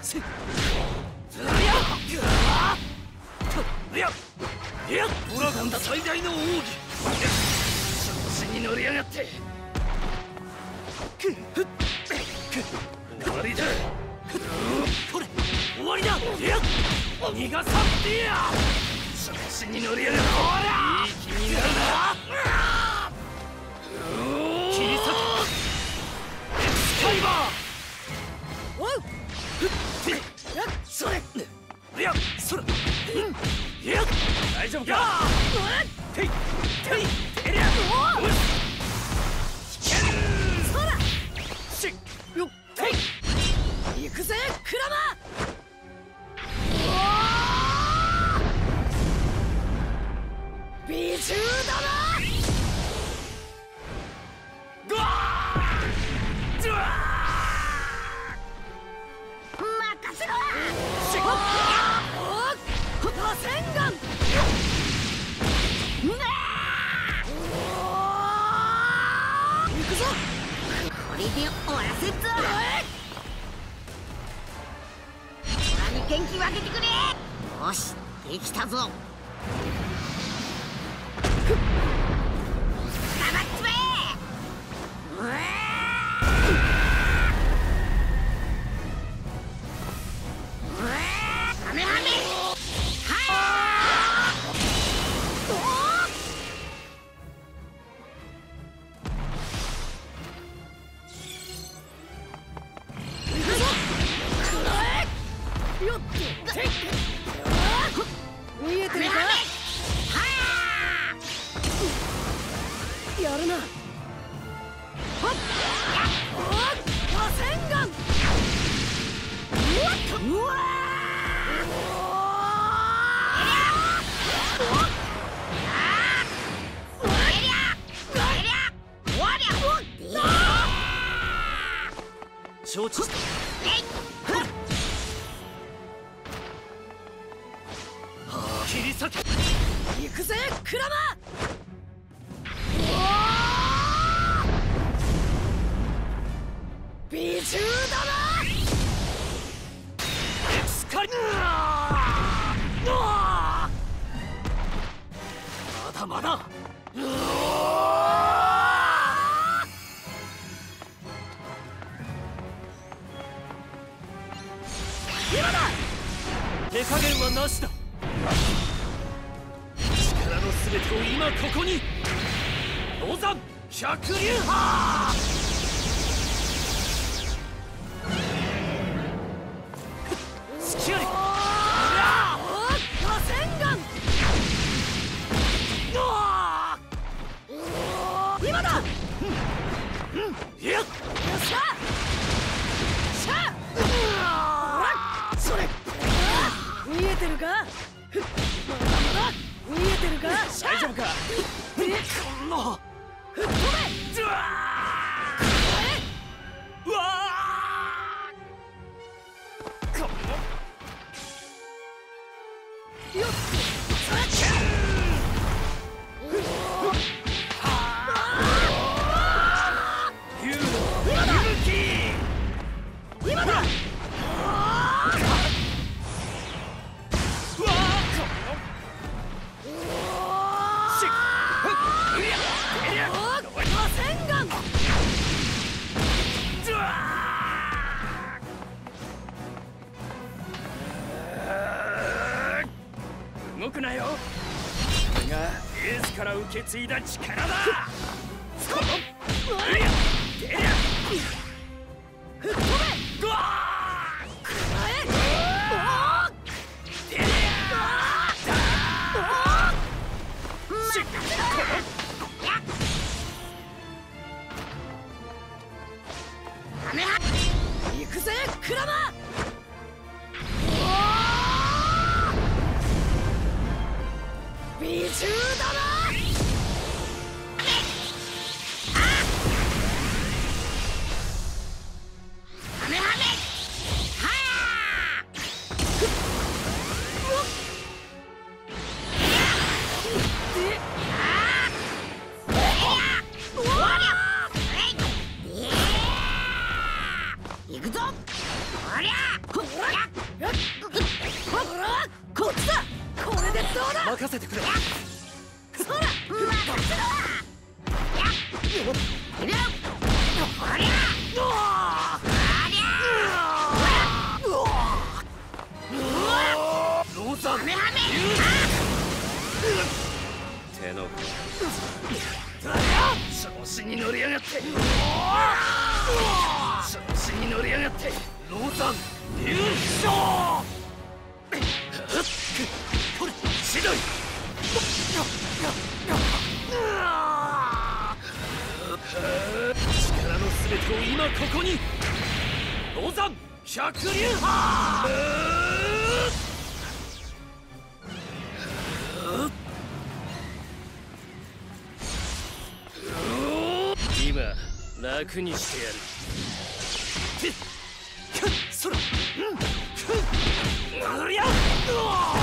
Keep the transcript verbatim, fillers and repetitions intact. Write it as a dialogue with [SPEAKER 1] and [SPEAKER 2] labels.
[SPEAKER 1] せっずりゃいやいやドラゴン最大の奥義調子に乗りやがってくっふっ終わりだこれ終わりだいや逃がさってや調子に乗りやがっていい気になるな切り裂けエクスカリバーおうそれいやそれいや大丈夫かていていてりゃおうそらしよってい行くぜクラマ美獣だなドワードワー任せろしっ螺旋丸行くぞこれで終わらせっぞ虎に元気分けてくれよしできたぞやるなほっ螺旋丸うわ承知した切り裂け行くぜクラマ美獣だなエクスカリまだまだ今だ手加減はなしだ力の全てを今ここにロザン百竜派隙あり螺旋丸今だいやよっしゃしゃそれ見えてるかまだまだ見えてるか大丈夫かこんな吹っ飛べうわうわこのよっそれちゃ今だ動くなよこれがエースから受け継いだ力だそのいや出りゃ吹っ飛べうわーくらえ出りゃしっ行くぜクラマ美獣だな行くぞおりゃ
[SPEAKER 2] 任せてくれ。
[SPEAKER 1] そら任せろ。
[SPEAKER 2] ローザン手の調子に乗りやがって調子に乗りやがってローザン優勝。これしどい。力の全てを今ここに。ローザン百竜派。今楽にしてやる。てっそらうんくんありゃうわ